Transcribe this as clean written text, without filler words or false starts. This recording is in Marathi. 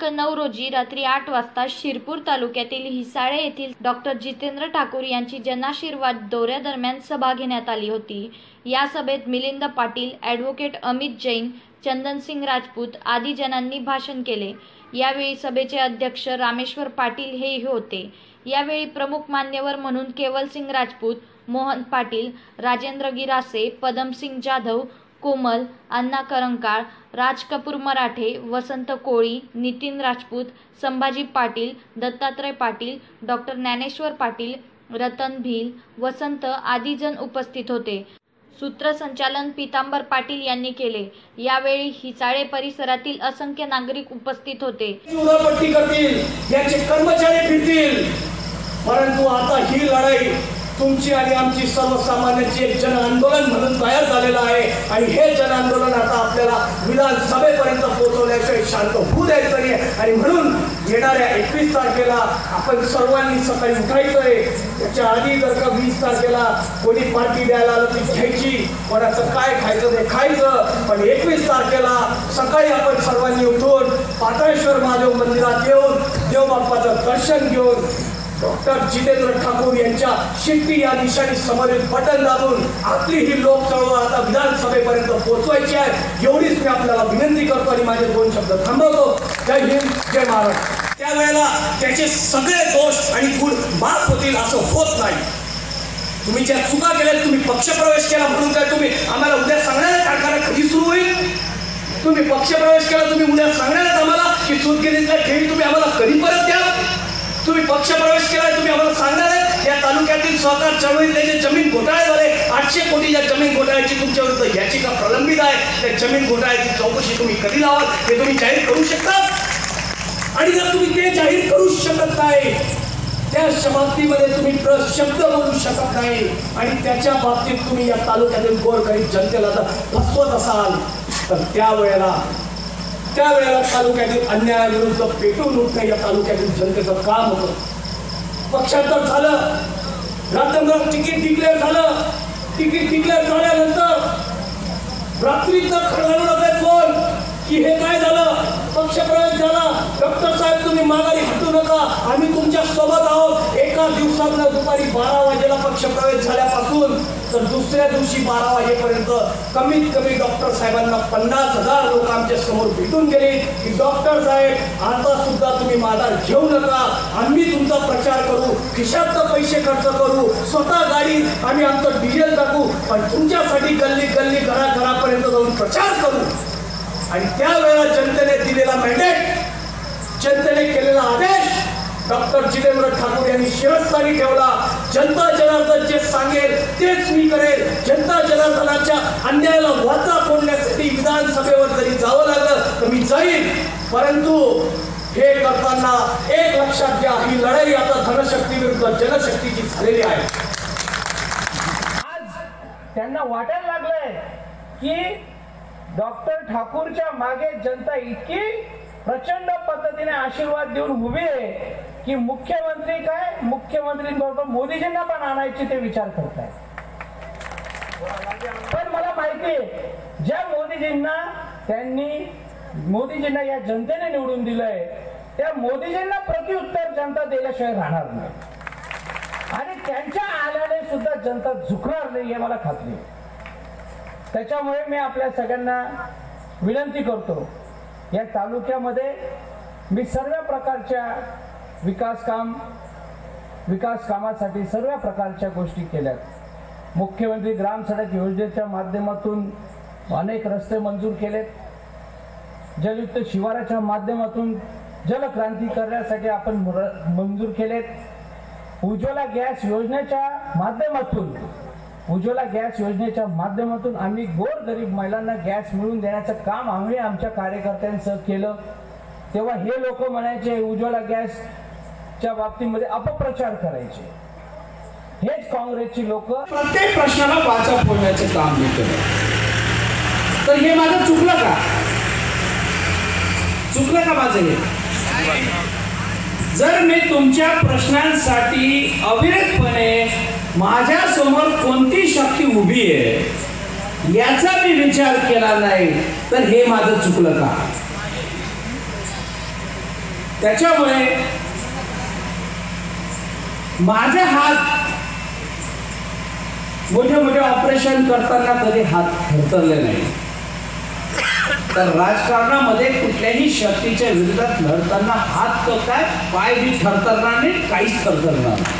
9 रोजी रात्री 8 वाजता शिरपूर तालुक्यातील हिसाळे येथील डॉक्टर जितेंद्र ठाकूर यांची जनाशीर्वाद दौऱ्यादरम्यान सभा घेण्यात आली होती। या सभेत मिलिंद पाटील, ॲडव्होकेट अमित जैन, चंदनसिंग राजपूत आदी जणांनी भाषण केले। यावेळी सभेचे अध्यक्ष रामेश्वर पाटील हे होते। यावेळी प्रमुख मान्यवर म्हणून केवलसिंग राजपूत, मोहन पाटील, राजेंद्र गिरासे, पदमसिंग जाधव, कोमल, अण्णा करंकाळ, राज कपूर मराठे, वसंत कोळी, नितीन राजपूत, संभाजी पाटील, दत्तात्रय पाटील, डॉक्टर ज्ञानेश्वर पाटील, रतन भील, वसंत आदी जण उपस्थित होते। सूत्रसंचालन पीतांबर पाटील यांनी केले। यावेळी हिसाळे परिसरातील असंख्य नागरिक उपस्थित होते। उरापट्टी करतील, याचे कर्मचारी फिरतील, परंतु आता ही लढाई तुमची आणि आमची सर्वसामान्यांची एक जन आंदोलन म्हणून तयार झालेलं आहे आणि हे जन आंदोलन आता आपल्याला विधानसभेपर्यंत पोहोचवल्याशिवाय शांत होऊ द्यायचं नाही। आणि म्हणून येणाऱ्या 21 तारखेला आपण सर्वांनी सकाळी उठायचंय। त्याच्या आधी जर का 20 तारखेला कोणी पार्टी द्यायला आलं ती घ्यायची, कोणाचं काय खायचं ते खायचं, पण 21 तारखेला सकाळी आपण सर्वांनी उठून पाताळेश्वर महादेव मंदिरात येऊन देवबाप्पाचं दर्शन घेऊन डॉक्टर जितेंद्र ठाकूर यांच्या शिट्टी या निशाणी समोरील बटन दाबून आपली ही लोक चळवळ आता विधानसभेपर्यंत पोहोचवायची आहे। एवढीच मी आपल्याला विनंती करतो आणि माझे 2 शब्द थांबवतो। जय हिंद, जय महाराष्ट्र। त्यावेळेला त्याचे सगळे दोष आणि गुण माफ होतील असं होत नाही। तुम्ही ज्या चुका केल्या, तुम्ही पक्षप्रवेश केला म्हणून काय तुम्ही आम्हाला उद्या सांगणार कारखाना कधी सुरू होईल? तुम्ही पक्षप्रवेश केला, तुम्ही उद्या सांगणार आम्हाला की सूतगिरीतल्या ठेवी तुम्ही आम्हाला कधी परत द्या? तुम्ही पक्षप्रवेश केलाय, तुम्ही आम्हाला सांगणार आहे या तालुक्यातील सहकार चळवळीत त्याचे जमीन घोटाळे झाले, 800 कोटीच्या जमीन घोटाळ्याची तुमच्या विरुद्ध याचिका प्रलंबित आहे। त्या जमीन घोटाळ्याची चौकशी तुम्ही कधी लावाल हे तुम्ही जाहीर करू शकता? आणि जर तुम्ही ते जाहीर करू शकत नाही, त्या बाबतीमध्ये तुम्ही शब्द बोलू शकत नाही आणि त्याच्या बाबतीत तुम्ही या तालुक्यातील गोरगरीब जनतेला जर फसवत असाल तर त्यावेळेला तालुक्यातील अन्यायाविरुद्ध पेटून उठणं या तालुक्यातील जनतेचं काम होतं। पक्षांतर झालं, राज्यात तिकीट डिक्लेअर झालं, तिकीट डिक्लेअर झाल्यानंतर रात्रीच खळखळून होते फोन की हे काय झालं, पक्षप्रवेश झाला, डॉक्टर साहेब तुम्ही माघारी हटू नका, आम्ही तुमच्या सोबत आहोत। एका दिवसात दुपारी 12 वाजेला पक्षप्रवेश झाल्यापासून तर दुसऱ्या दिवशी 12 वाजेपर्यंत कमीत कमी डॉक्टर साहेबांना 50,000 लोक आमच्या समोर भेटून गेले की डॉक्टर साहेब आता सुद्धा तुम्ही माघार घेऊ नका, आम्ही तुमचा प्रचार करू, खिशात पैसे खर्च करू, स्वतः गाडी आम्ही आमचं डिझेल टाकू, पण तुमच्यासाठी गल्ली गल्ली घराघरापर्यंत जाऊन प्रचार करू। आणि त्यावेळेला जनतेने दिलेला मॅन्डेट, जनतेने केलेला आदेश डॉक्टर जितेंद्र ठाकूर यांनी शिरस्थानी ठेवला। जनता जनार्दन जे सांगेल तेच मी करेल। जनता जनार्दनाच्या अन्यायाला वाचा फोडण्यासाठी विधानसभेवर जरी जावं लागलं तर मी जाईल, परंतु हे करताना एक लक्षात घ्या, ही लढाई आता धनशक्ती विरुद्ध जनशक्तीची झालेली आहे। आज त्यांना वाटायला लागलंय की डॉक्टर ठाकूरच्या मागे जनता इतकी प्रचंड पद्धतीने आशीर्वाद देऊन उभी आहे की मुख्यमंत्री काय, मुख्यमंत्रींबरोबर मोदीजींना पण आणायचे ते विचार करतायत। पण मला माहिती आहे ज्या मोदीजींना या जनतेने निवडून दिलंय त्या मोदीजींना प्रत्युत्तर जनता दिल्याशिवाय राहणार नाही आणि त्यांच्या आल्याने सुद्धा जनता झुकणार नाही हे मला खात्री आहे। त्याच्यामुळे मी आपल्या सगळ्यांना विनंती करतो, या तालुक्यामध्ये मी सर्व प्रकारच्या विकास कामासाठी सर्व प्रकारच्या गोष्टी केल्यात। मुख्यमंत्री ग्राम सडक योजनेच्या माध्यमातून अनेक रस्ते मंजूर केलेत, जलयुक्त शिवाराच्या माध्यमातून जलक्रांती करण्यासाठी आपण मंजूर केलेत, उज्ज्वला गॅस योजनेच्या माध्यमातून आम्ही गोरगरीब महिलांना गॅस मिळवून देण्याचं काम आम्ही आमच्या कार्यकर्त्यांसह केलं। तेव्हा हे लोक म्हणायचे उज्ज्वला गॅसच्या बाबतीमध्ये अपप्रचार करायचे, हेच काँग्रेसची लोक प्रत्येक प्रश्नाला वाचा फोडण्याचं काम केलं। तर हे माझं चुकलं का माझं हे? जर मी तुमच्या प्रश्नांसाठी अविरतपणे माझ्या समोर कोणती शक्ती उभी आहे याचा मी विचार केला नाही तर हे माझं चुकलं का? त्याच्यामुळे माझे हात मोठे मोठे ऑपरेशन करताना कधी हात थरथरले नाही. तर राजकारणामध्ये कुठल्याही शक्तीच्या विरोधात लढताना हात तर काय, पाय बी थरथरणार नाही, काहीच थरथरणार नाही.